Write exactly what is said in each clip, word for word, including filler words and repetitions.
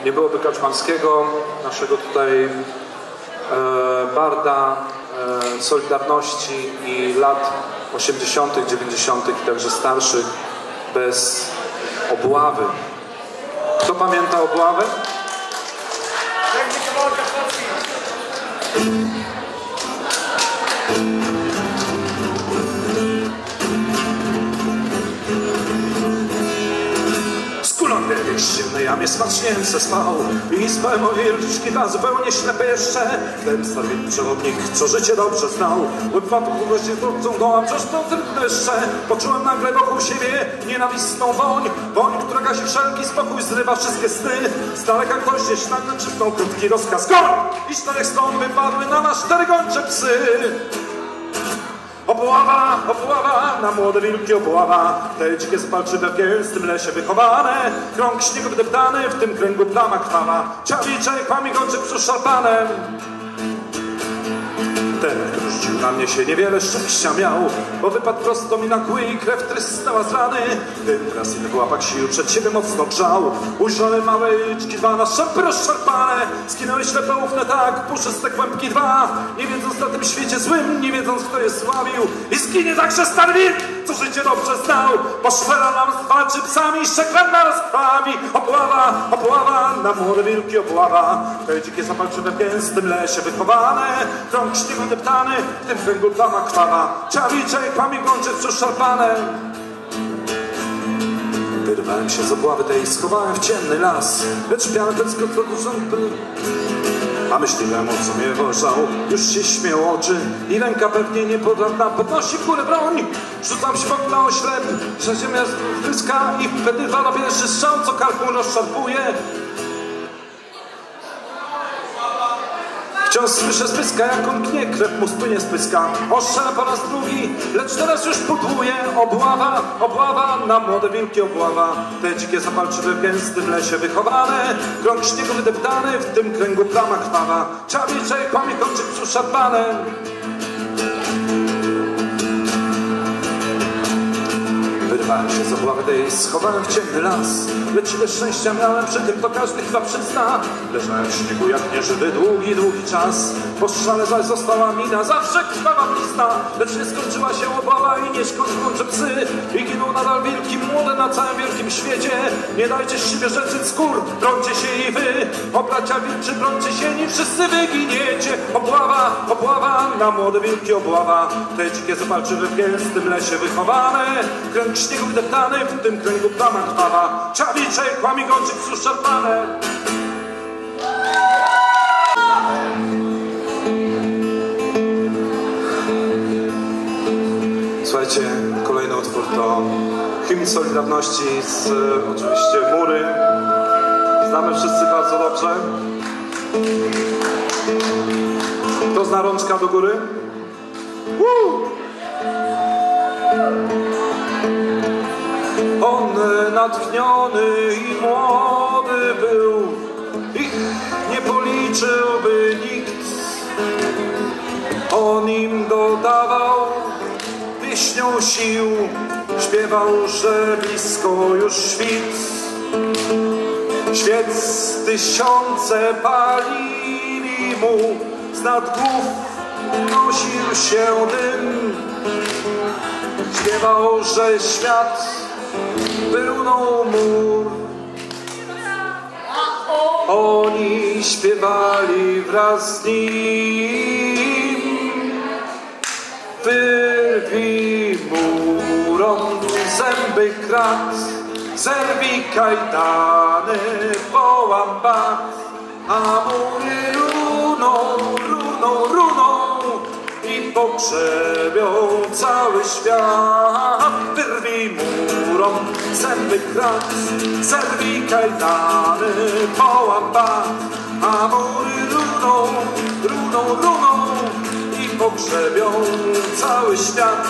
nie byłoby Kaczmarskiego, naszego tutaj e, barda e, Solidarności i lat osiemdziesiątych, dziewięćdziesiątych i także starszych, bez Obławy. Kto pamięta Obławę? W zimnej jamie smacznie se spał i spałem o wielczki ta zupełnie ślepy jeszcze. Ten stary przewodnik, co życie dobrze znał, wypadł gości chłopcą gołam, przecież to tylko jeszcze. Poczułem nagle wokół siebie nienawistną woń, woń, która gasi wszelki spokój, zrywa wszystkie sny. Z daleka ktoś gdzieś nagle krzyknął krótki rozkaz: goń! I z czterech stron wypadły na nas cztery gończe psy. Obława, obława, na młode wilki obława, te dzikie zapalczywe w gęstym lesie wychowane, krąg śniegu wydeptany, w tym kręgu plama krwawa, ciawiczek, pami gończyk przyszarpanem. Ten, który rzucił na mnie się, niewiele szczęścia miał, bo wypadł prosto mi na kły i krew trysnęła z rany. Ten teraz inny w łapach sił przed siebie mocno grzał. Ujrzałem małe liczki dwa na szarpy rozszarpane, skinęły ślepe ufne tak, puszyste kłębki dwa, nie wiedząc na tym świecie złym, nie wiedząc kto je sławił. I skinie także stary wilk, co życie dobrze znał, bo szwera nam walczy psami, szczeklan naraz krwawi. Obława, obława, na młode wilki obława, te dzikie zapalczywe w gęstym lesie wychowane, krąg śniegu deptany, w tym kręgu plama krwawa, ciawiczek, pami gończyk przyszarpane. Wyrwałem się z obławy tej, schowałem w ciemny las, lecz białe pędzko to dużo był. A myśliwemu, co mnie wożał, już się śmiał oczy i ręka pewnie niepodradna podnosi w górę broń. Rzucam się w okno oślep, że ziemia wtryska i wtedy wala pierwszy strzał, co karku rozszarpuje. Wciąż słyszę spyska, jak on knie, krew mu spłynie z pyska. Ostrzela po raz drugi, lecz teraz już pudłuje. Obława, obława, na młode wilki obława, te dzikie zapalczywe w gęstym lesie wychowane, krąg śniegu wydeptany, w tym kręgu plama krwawa, ciawiczek, pami gończyk przyszarpane. Wyrwałem się z obławy tej, schowałem w ciemny las, lecz ile szczęścia miałem przy tym, to każdy chyba przyzna. Leżałem w śniegu jak nieżywy długi, długi czas, po strzale zaś została mi na zawsze krwawa blizna. Lecz nie skończyła się obława i nie skończą psy, i giną nadal wilki młode na całym wielkim świecie. Nie dajcie siebie rzeczy skór, brońcie się i wy, o bracia wilczy, brońcie się, nie wszyscy wyginiecie. Obława, obława, na młode wilki obława, te dzikie zapalczywe w gęstym lesie wychowane, kręg śniegu wydeptany, w tym kręgu plama krwawa, ciawiczek, pami gończyk przyszarpane. Słuchajcie, kolejny utwór to hymn Solidarności z oczywiście Mury. Znamy wszyscy bardzo dobrze. Kto zna rączka do góry? Woo! On natchniony i młody był, ich nie policzyłby nikt. On im dodawał pieśnią sił, śpiewał, że blisko już świt. Świec tysiące palili mu, z nad głów unosił się dym. Śpiewał, że świat pyrnął mur. Oni śpiewali wraz z nim. Wyrwij murom zęby krat, zerwij kajdany, połam bat, a mury runą, runą, runą i pogrzebią cały świat. Wyrwij murom zęby krat, zerwij kajdany, połam bat, a mury runą, runą, runą i pogrzebią cały świat.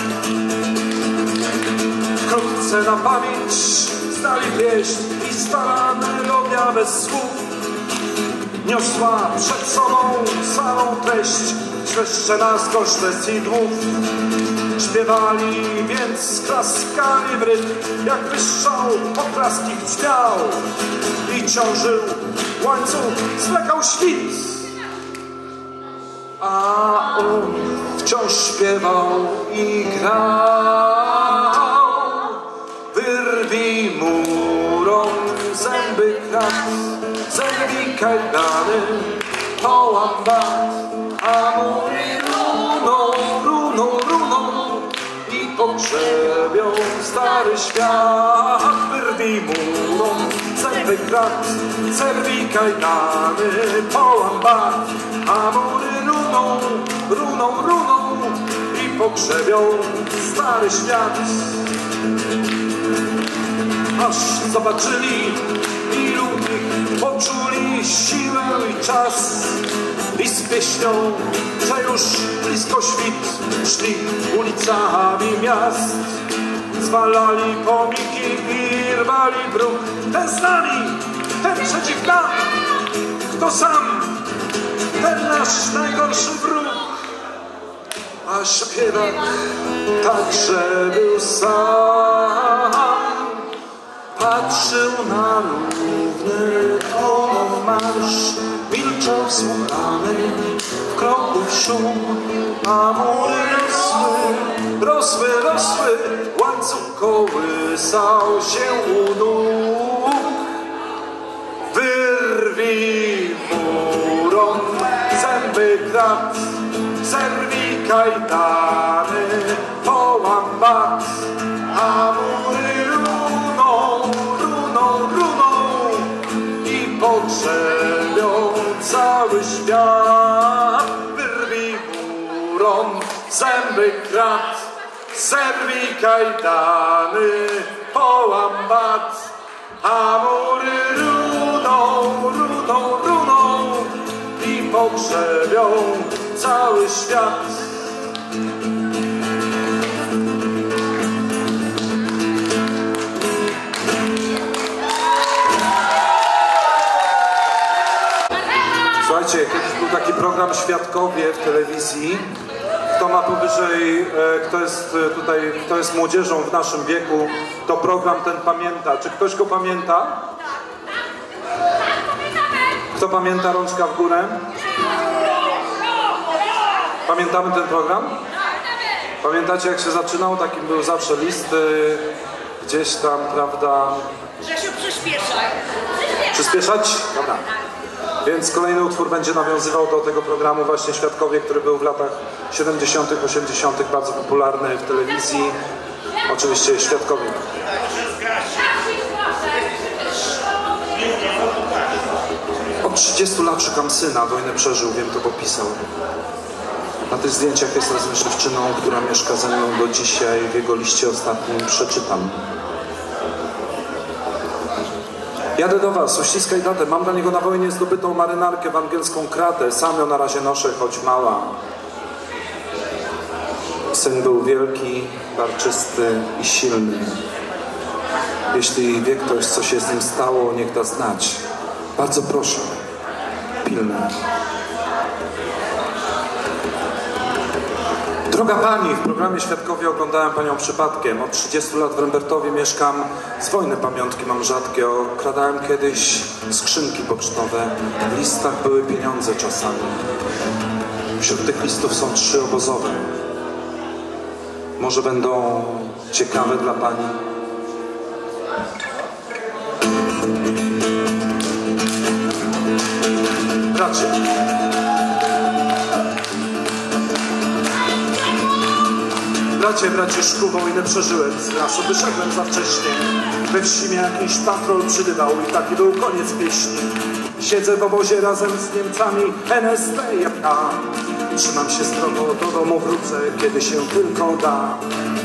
Wkrótce na pamięć znali pieśń i stara melodia bez słów niosła przed sobą całą treść, świadcze nas koszty sidłów. Śpiewali więc klaskali w rytm, jak wyszczał oklaski grzmiał i ciążył łańcuch, zwlekał świt. A on wciąż śpiewał i grał. Wyrwij murom zęby krat, zerwij kajdany, połam bat, a mury runą, runą, runą i pogrzebią stary świat. Wyrwij murom zęby krat, zerwij kajdany, połam bat, a mury runą, runą, runą i pogrzebią stary świat. Aż zobaczyli, ilu ich poczuli siłę i czas, i z pieśnią, że już blisko świt, szli ulicami miast. Zwalali pomniki i rwali bruk. Ten z nami, ten przeciw nam, kto sam, ten nasz najgorszy wróg. A śpiewak także był sam. Patrzył na równy tłum marsz, milczał wsłuchany w kroków szum, a mury rosły, rosły, rosły, łańcuch kołysał się u nóg. Wyrwij murom zęby krat, zerwij kajdany, połam bat, a mury runą, runą, runą i pogrzebią cały świat. Wyrwij murom zęby krat, zerwij kajdany, połam bat, a mury runą, runą, runą i pogrzebią cały świat. Słuchajcie, kiedyś był taki program Świadkowie w telewizji. Kto ma powyżej, kto jest tutaj, kto jest młodzieżą w naszym wieku, to program ten pamięta. Czy ktoś go pamięta? Kto pamięta, rączka w górę? Pamiętamy ten program? Pamiętacie, jak się zaczynał? Taki był zawsze list gdzieś tam, prawda? Grzesiu, przyspieszaj. Przyspieszać? Dobra. Więc kolejny utwór będzie nawiązywał do tego programu właśnie Świadkowie, który był w latach siedemdziesiątych, osiemdziesiątych bardzo popularny w telewizji. Oczywiście Świadkowie. Od trzydziestu lat szukam syna, wojnę przeżył, wiem, to popisał. Na tych zdjęciach jest razem z dziewczyną, która mieszka ze mną do dzisiaj. W jego liście ostatnim przeczytam. Jadę do was, uściskaj datę. Mam dla niego na wojnie zdobytą marynarkę, węgierską kratę. Sam ją na razie noszę, choć mała. Syn był wielki, barczysty i silny. Jeśli wie ktoś, co się z nim stało, niech da znać. Bardzo proszę, pilne. Droga pani, w programie Świadkowie oglądałem panią przypadkiem. Od trzydziestu lat w Rembertowie mieszkam. Z wojny pamiątki mam rzadkie. Okradałem kiedyś skrzynki pocztowe. W listach były pieniądze czasami. Wśród tych listów są trzy obozowe. Może będą ciekawe dla pani? Bracie. Bracie, braciszku, wojnę przeżyłem, z lasu wyszedłem za wcześnie. We wsi mnie jakiś patrol przydywał i taki był koniec pieśni. Siedzę w obozie razem z Niemcami, N S D jak ja. Trzymam się strogo, do domu wrócę, kiedy się tylko da.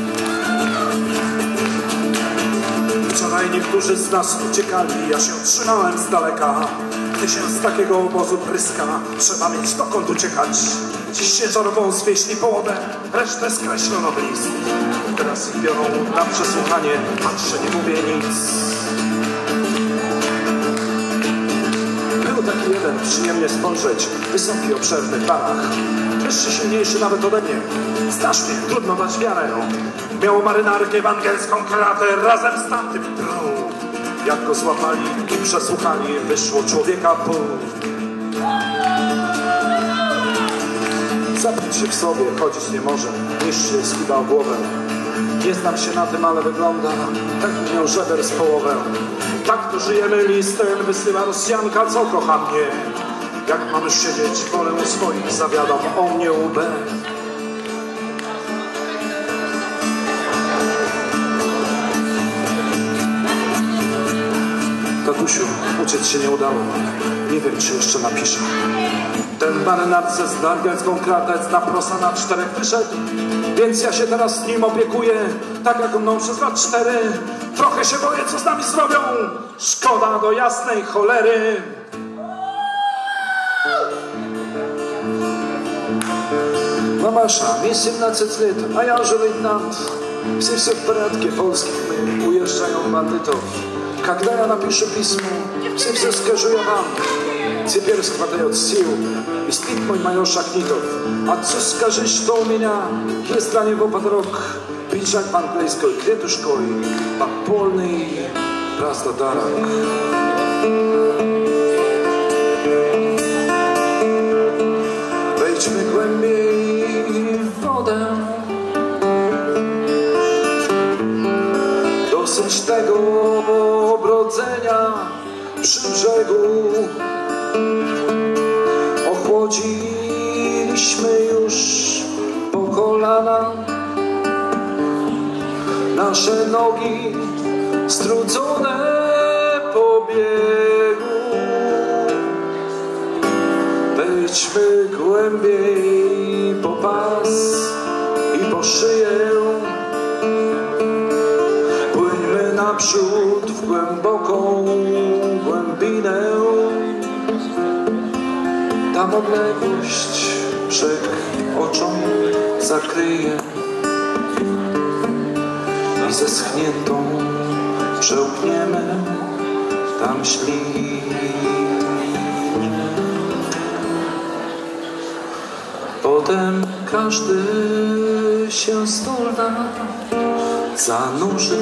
Wczoraj niektórzy z nas uciekali, ja się trzymałem z daleka. Gdy się z takiego obozu pryska, trzeba mieć dokąd uciekać. Dziś się żarową zwieśli połowę, resztę skreślono w list. Teraz ich biorą na przesłuchanie, patrzę, nie mówię nic. Był taki jeden, przyjemnie spojrzeć, wysoki, obszerny w barach. Wyższy, silniejszy nawet ode mnie. Znasz mnie, trudno dać wiarę. Miał marynarkę, węgierską kratę, razem z tamtym brud. Jak go złapali i przesłuchali, wyszło człowieka pół. Zapić się w sobie, chodzić nie może, niszczy skibał głowę. Nie znam się na tym, ale wygląda, tak miał żeber z połowę. Tak to żyjemy, listem wysyła Rosjanka, co kocha mnie. Jak mamy siedzieć, wolę u swoich, zawiadom o mnie U B. Tatusiu, uciec się nie udało, nie wiem, czy jeszcze napiszę. Ten marynarce z narwiańską kratec na prosa na czterech wyszedł, więc ja się teraz nim opiekuję, tak jak mną przez lat cztery. Trochę się boję, co z nami zrobią, szkoda do jasnej cholery. Мамаша, мне семнадцать лет, а я уже лейтенант. Все все в порядке, польских мы уезжаем бандитов. Когда я напишу письмо, все все скажу я вам. Теперь схватает сил и спит мой майор Шахнитов. Отцу скажи, что у меня есть для него подарок. Пиджак по английской клетушкой, подпольный празднодарок. Wejdźmy głębiej w wodę. Dosyć tego obrodzenia przy brzegu. Ochłodziliśmy już po kolana nasze nogi strudzone po biegu. Wejdźmy głębiej po pas i po szyję. Płyńmy naprzód w głęboką głębinę. Tam odległość brzeg oczom zakryje i zeschniętą przełkniemy tam ślinę. Potem każdy się stulna zanurzy.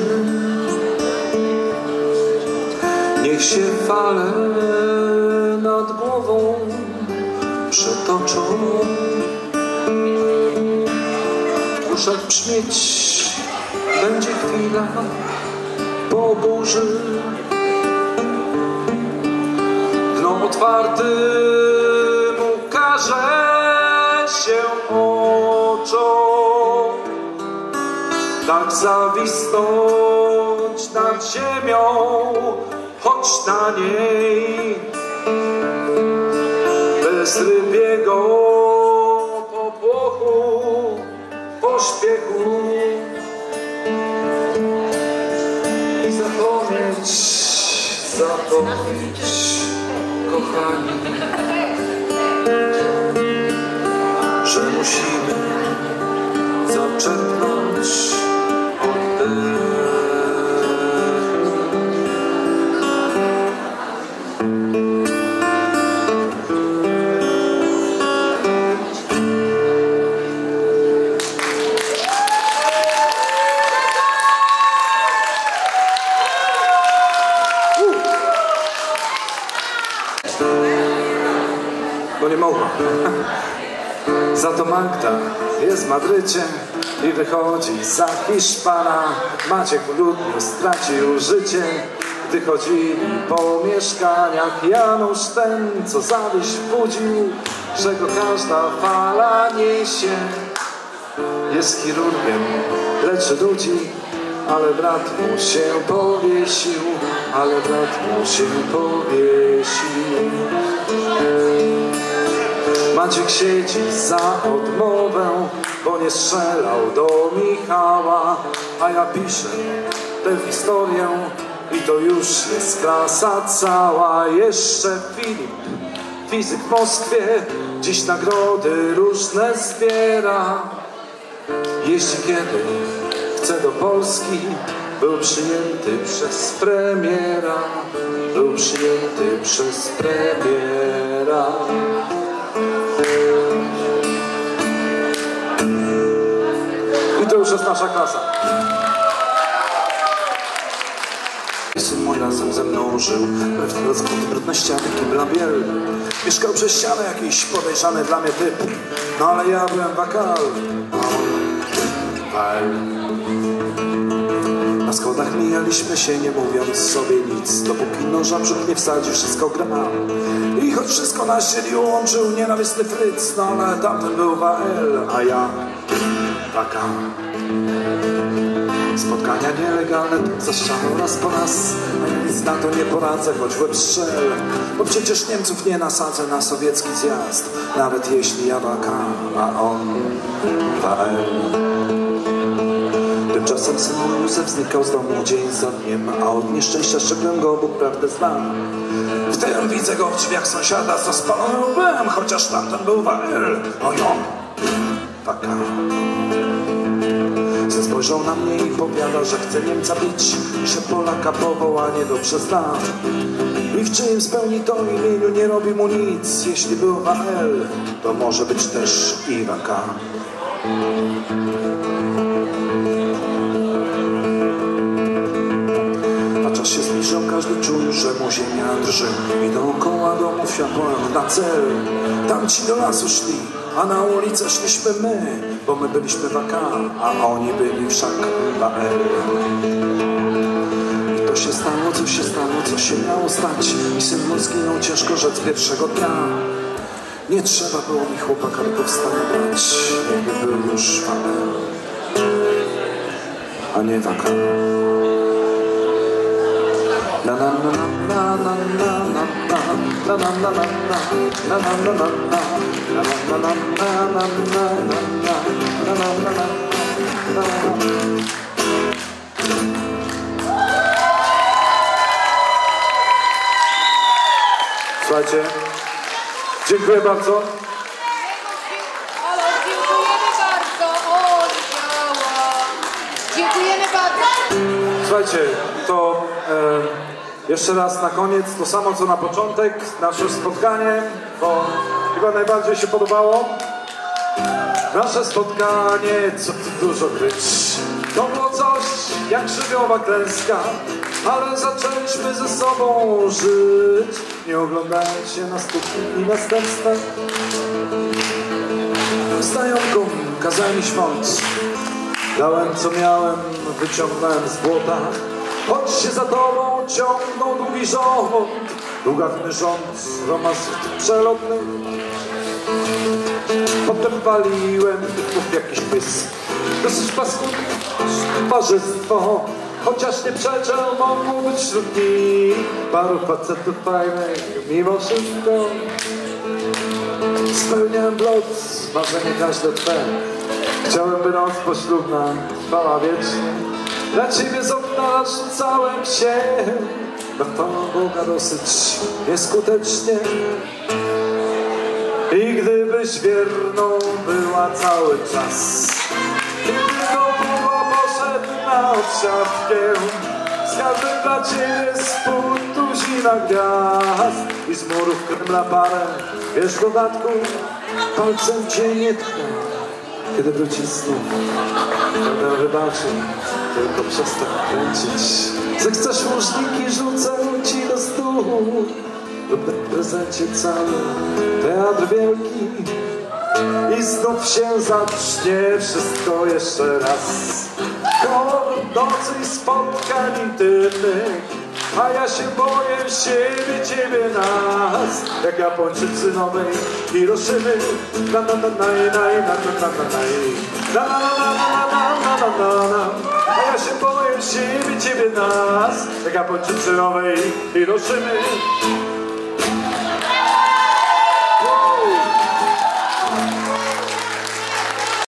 Niech się fale nad głową przetoczą. W uszach brzmieć będzie chwila po burzy. Dno otwartym ukaże się oczom. Tak zawisnąć nad ziemią, choć na niej bez rybiego popłochu, pośpiechu i zapomnieć, zapomnieć, kochani, że musimy zaczerpnąć oddech. Bo nie mogła. Za to Magda jest w Madrycie i wychodzi za Hiszpana. Maciek w grudniu stracił życie, gdy chodzili po mieszkaniach. Janusz ten, co zawiść budził, że go każda fala niesie. Jest chirurgiem, leczy ludzi, ale brat mu się powiesił, ale brat mu się powiesił. Maciek siedzi za odmowę, bo nie strzelał do Michała. A ja piszę tę historię i to już jest klasa cała. Jeszcze Filip, fizyk w Moskwie, dziś nagrody różne zbiera. Jeśli kiedy chce do Polski, był przyjęty przez premiera, był przyjęty przez premiera. I to już jest nasza klasa. Syn mój razem ze mną żył. Pewnie rozkąty brudnościami kibla biel. Mieszkał przez ścianę jakiś podejrzany dla mnie typ. No ale ja byłem wakal, a on wal. Na schodach mijaliśmy się, nie mówiąc sobie nic, dopóki noża brzuch nie wsadzi, wszystko gra. I choć wszystko nas dzieli łączył nienawistny Fryc, no ale tamten był W L, a ja taka. Spotkania nielegalne za ścianą raz po raz, a ja nic na to nie poradzę, choć łeb strzel. Bo przecież Niemców nie nasadzę na sowiecki zjazd, nawet jeśli ja waka, a on W L. Tymczasem syn Józef znikał z domu dzień za dniem, a od nieszczęścia szczepiłem go, Bóg prawdę zna. Wtem widzę go w drzwiach sąsiada, co spalony byłem, chociaż tamten był W L. Oj, on taka. Syn spojrzał na mnie i powiada, że chce Niemca bić i że Polaka powołanie dobrze zna. I w czyim spełni to imieniu nie robi mu nic. Jeśli był W L, to może być też i waka. Czas się zbliżał, każdy czuł, że mu ziemia drży i dookoła domów światło na cel. Tamci do lasu szli, a na ulicę szliśmy my, bo my byliśmy waka, a oni byli wszak W L. I to się stało, co się stało, co się miało stać, i syn mój zginął ciężko rzec pierwszego dnia. Nie trzeba było mi chłopaka do powstania brać, jakby był już W L, a nie waka. Na na na na na na na na na na na na na na na na na. Słuchajcie, dziękuję bardzo. Ale dziękujemy bardzo. O, działa. Dziękujemy bardzo. Słuchajcie, to e, jeszcze raz na koniec to samo co na początek, nasze spotkanie, bo chyba najbardziej się podobało. Nasze spotkanie, co tu dużo kryć, to było coś jak żywiołowa klęska, ale zaczęliśmy ze sobą żyć, nie oglądając się na skutki i następstwa. Znajomkom kazałem mi śmąc, dałem co miałem, wyciągnąłem z błota. Choć się za tobą ciągnął długi rząd, długatny rząd romansów przelotnych. Potem waliłem w jakiś pys, dosyć paskudne towarzystwo. Chociaż nie przeczę, mogło być wśród nich paru facetów fajnych, mimo wszystko. Spełniałem blot, marzenie każde twe. Chciałem, by noc poślubna trwała wiecznie. Dla ciebie z okna rzucałem się, no to Boga dosyć nieskutecznie. I gdybyś wierną była cały czas, gdyby do długo poszedł na odsiadkę, z każdym dla ciebie z pół tuzina gwiazd i z murów Kremla parę, wiesz, w dodatku palcem cię nie tknę, kiedy wróci znów. Będę wybaczył, tylko przestań kręcić. Zechcesz łóżniki, rzucę ci do stół lub na prezencie cały teatr wielki. I znów się zacznie wszystko jeszcze raz. Kolor nocy i spotkań intymnych, a ja się boję siebie, ciebie, nas. Jak Japończycy nowej Hiroszymy. Na na na na na na na na na na na na na. A ja się boję siebie, ciebie, nas. Jak Japończycy nowej Hiroszymy.